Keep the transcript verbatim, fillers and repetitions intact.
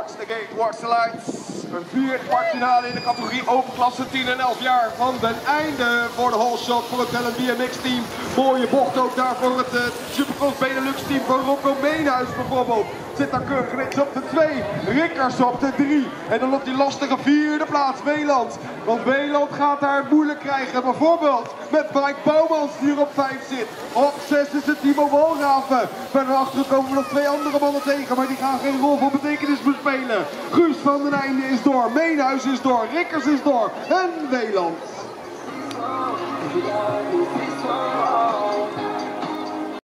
Watch the gate, watch the lights. Een vierde kwartfinale in de categorie open klasse tien en elf jaar van den einde voor de whole shot voor het L M B M X team. Mooie bocht ook daar voor het uh, Supercross Benelux team van Rocco Meenhuis bijvoorbeeld. Zit daar keurig netjes op de twee, Rickers op de drie en dan op die lastige vierde plaats Weland. Want Weland gaat daar het moeilijk krijgen, bijvoorbeeld met Mike Bouwmans die er op vijf zit. Op zes is het Timo Walraven. Verder achter komen we nog twee andere mannen tegen, maar die gaan geen rol van betekenis bespelen. Guus van den Einde is door, Meenhuis is door, Rickers is door en Weland.